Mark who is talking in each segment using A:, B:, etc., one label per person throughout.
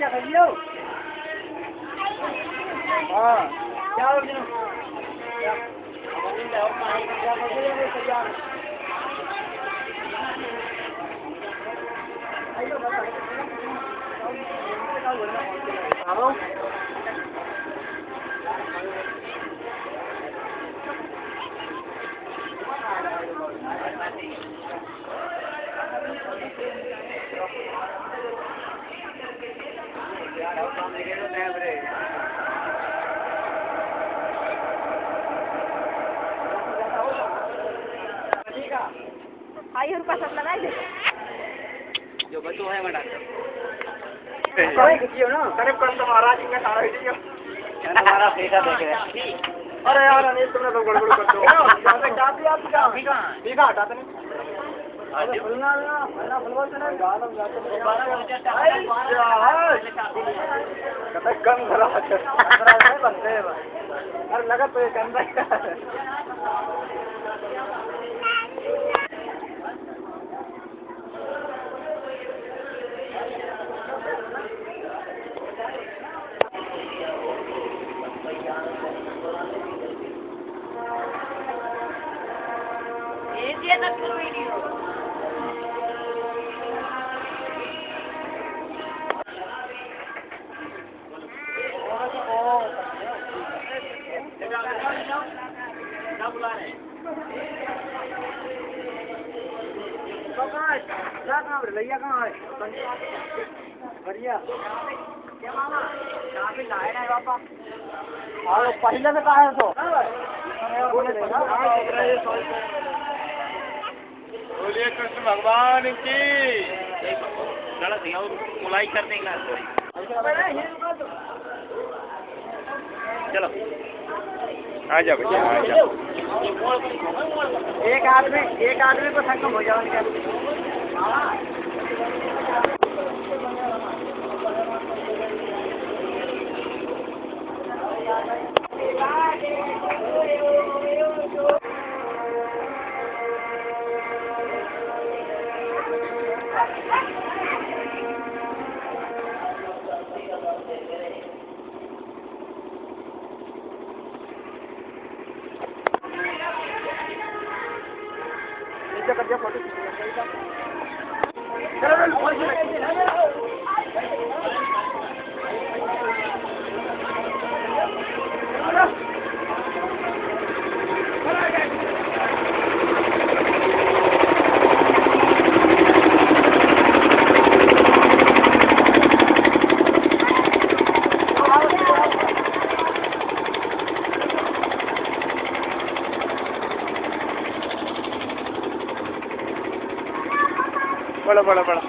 A: क्या खाइए हो? हाँ क्या हो गया? हेलो
B: आई रुपया सब लगा दे
A: जो बचो है मैं डाल कोई कियो ना करीब कर तुम्हारा जी का सारा वीडियो तुम्हारा बेटा देख रहा है। अरे यार अनिल तुमने तो गड़बड़ कर दो यहां से क्या भी आप क्या ठीक है हटाते नहीं आज फुलना ना फुलवा से ना गालम जाते 12 कतई कम करा है बनते हैं अरे लगा तो ये गंदा
B: ये तक वीडियो
A: क्या बुला रहे हैं कहाँ भैया कहाँ है बढ़िया क्या मामा कहाँ पे लाए ना पापा और पहले से कहा है तो बोलिए कृष्ण भगवान की गलत है और मुलाई कर देंगे चलो आ जाओ भैया आ जाओ एक आदमी को संगम हो जाओ कर दिया फोटो बड़ा बड़ा बड़ा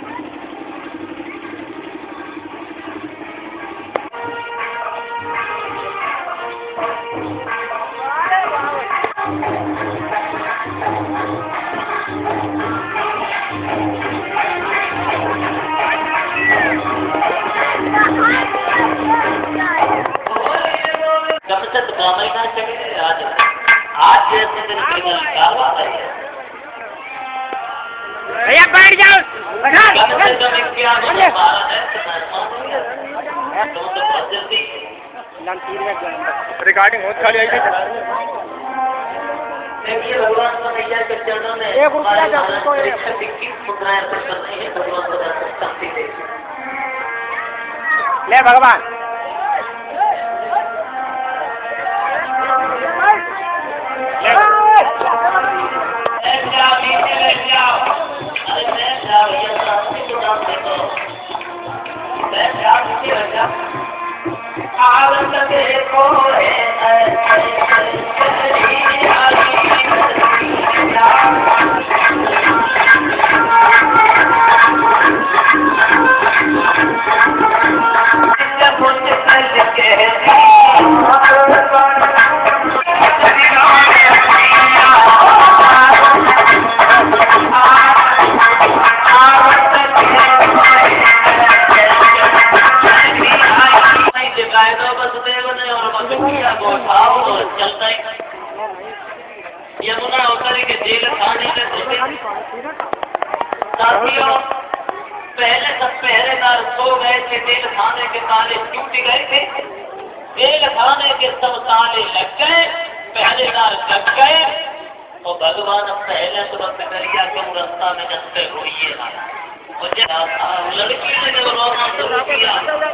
A: भैया बैठ जाओ रिकॉर्डिंग बहुत खाली आई थी
C: भगवान को नैया के चरणों में
A: एक रुपया को ले भगवान
C: यमुना उतर के जेल खाने के साथियों पहले सब पहरेदार सो गए थे, जेल खाने के ताले टूट गए थे, जेल खाने के सब ताले लग गए, पहरेदार जग गए, तो भगवान पहले तुरंत दरिया क्यों रास्ता में जैसे रोइए ना। लड़की ने जब रोना शुरू किया,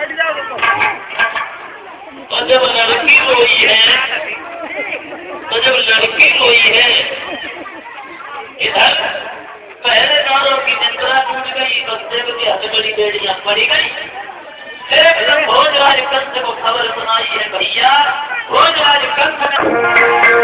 C: तो जब लड़की रोई है, इधर पहरेदारों की निंद्रा टूट गई, बच्चे की हथकड़ी बेड़ियां पड़ी गई। फिर भोजराज कंस को खबर सुनाई है, भैया भोजराज कंस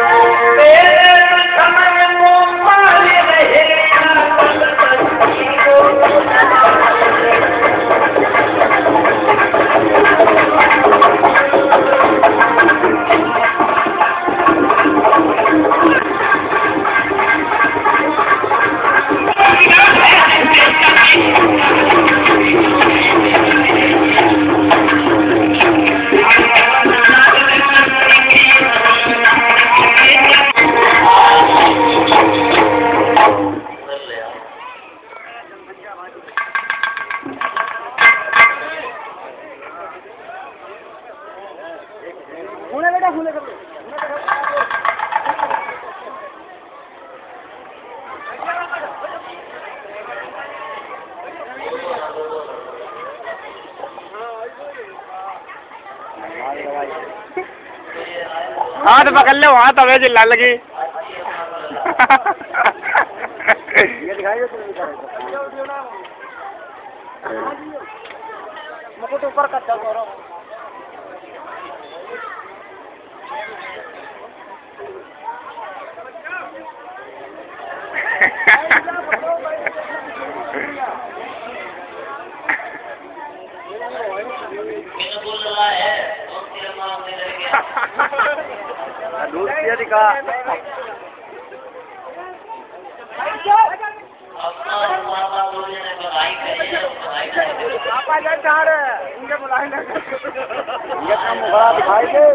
A: हाथ पकड़ ले, वहाँ तवे चिल्ला लगी। मुझे तो ऊपर कच्चा करो। इनके बुलाएंगे, ये काम बड़ा दिखाई दे।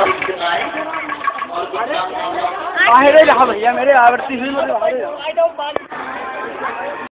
C: और
A: भैया मेरे आवृत्ति हुई